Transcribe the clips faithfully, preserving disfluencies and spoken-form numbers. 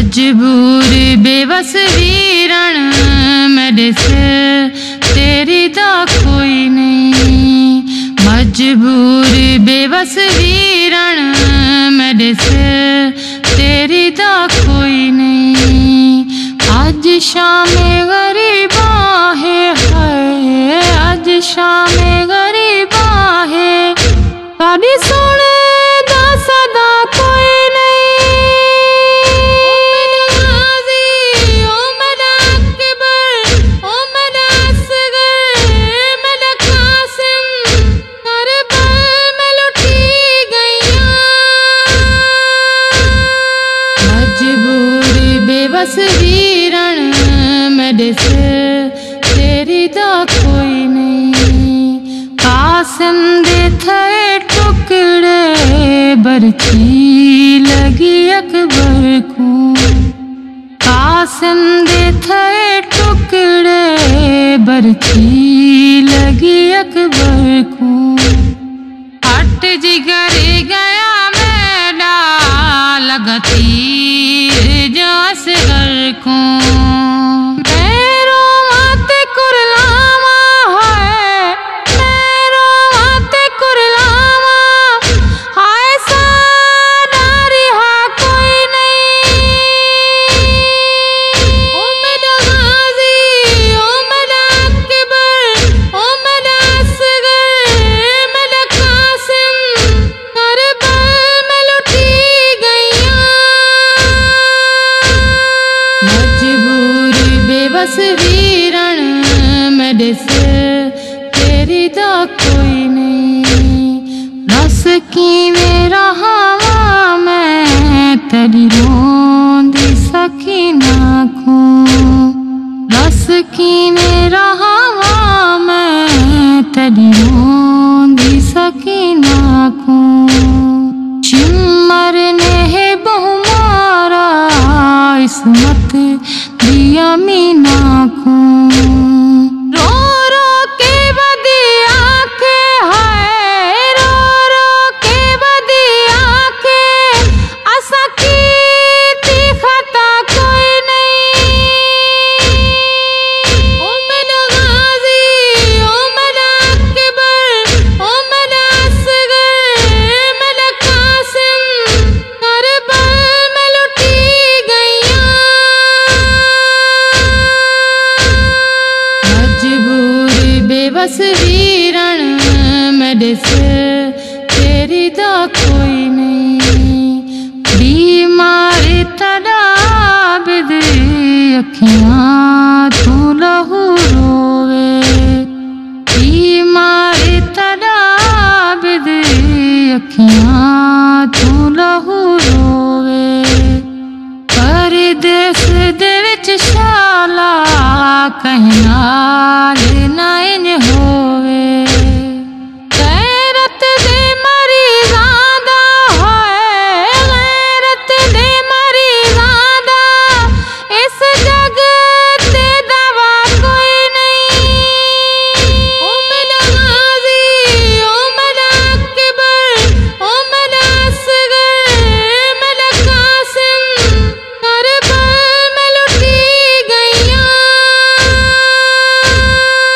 मजबूर बेबस वीरण मेरे से तेरी दा कोई नहीं। मजबूर बेबस वीरण मेरे से तेरी दा कोई नहीं। आज शाम गरीबा है हाय, आज शाम गरीबा है कभी सुने दा सदा कोई बेबस वीरण मेरे से तेरी दा कोई नहीं। कासिम दे थे टुकड़े बरछी लगी अकबर को। कासिम दे थे टुकड़े बरछी लगी अकबर को। हट जिगर गया मेरा लगती असगर को। मेरो माते कुरलावा है, मेरो माते कुरलावा हाय सारी हा कोई नहीं। ओ मेरा गाजी ओ मेरा अकबर ओ मेरा असगर मेरा कासिम करबल में लुटी गईया। मजबूर बेबस वीरण मेरे से तेरी दा कोई नहीं। रस की मेरा हवा मैं तेरी रोंदी सकीना को। रस की मेरा हवा मैं तेरी रोंदी सकीना को। शिमर ने है बहुमारा इसमत दिया मीना को। रो रो के बदी आंखें हाय, रो रो के बदी आंखें असा की खता कोई नहीं। ओ मेरा गाजी ओ मेरा अकबर ओ मेरा असगर मेरा कासिम करबल में लुटी गईया। मजबूर बेबस वीरण मेरे से तेरी दा कोई नहीं। बीमार तड़ाबिद अखियां तू लहू रोवे। बीमार तड़ाबिद अखियां तू लहू रोवे। परदेस दे विच शाला कहना नाइन होवे। गैरत दे मरी ज़ादा है, गैरत दे मरी ज़ादा इस जग ते दवा कोई नहीं। ओ मेरा गाजी ओ मेरा अकबर ओ मेरा असगर मेरा कासिम करबल में लुटी गईया।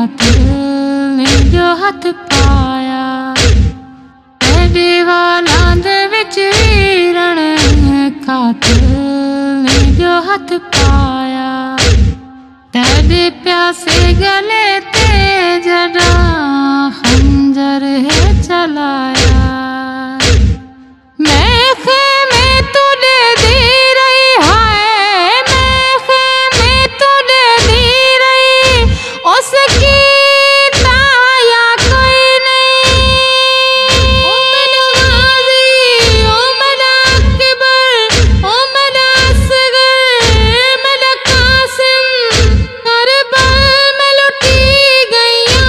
कातिल ने जो हथ पाया तेरे वालां दे विच वीरण कातिल ने जो हथ पाया तेरे प्यासे गले ते जड़ा खंजर है चलाया मैं खेमे तुझे दी रही है मैं खेमे तुझे दी रही उसकी ताया कोई नहीं ओ मेरा गाजी ओ मेरा अकबर ओ मेरा असगर मेरा कासिम करबल में लुटी गईया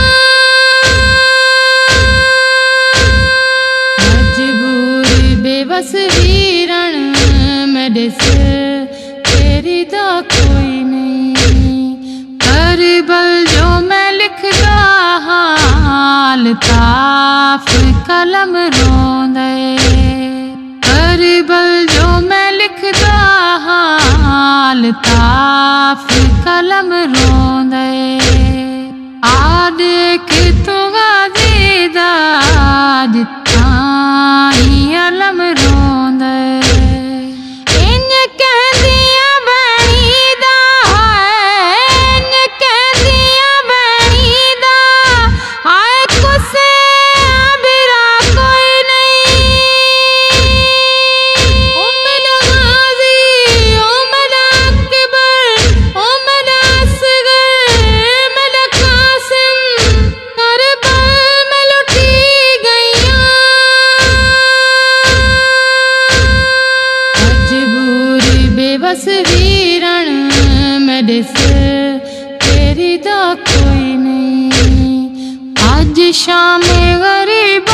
मजबूर बेबस वीरण मेरे से तेरी दा कोई नहीं करबल जो मैं लिखदा हाल ताफ कलम रोंदे करबल जो मैं लिखदा हाल ताफ कलम रोंदे आ देख तू गाजी दा जित्थां ही अलम रोंदे इंज कहंदियां बणी दा है इंज कहंदियां बणी दा हाय कुसे बिरा कोई नहीं ओ मेरा गाजी ओ मेरा अकबर ओ मेरा असगर मेरा कासिम करबल में लुटी गईया मजबूर बेबस वीरण मेरे से तेरी दा कोई नहीं आज शाम गरीब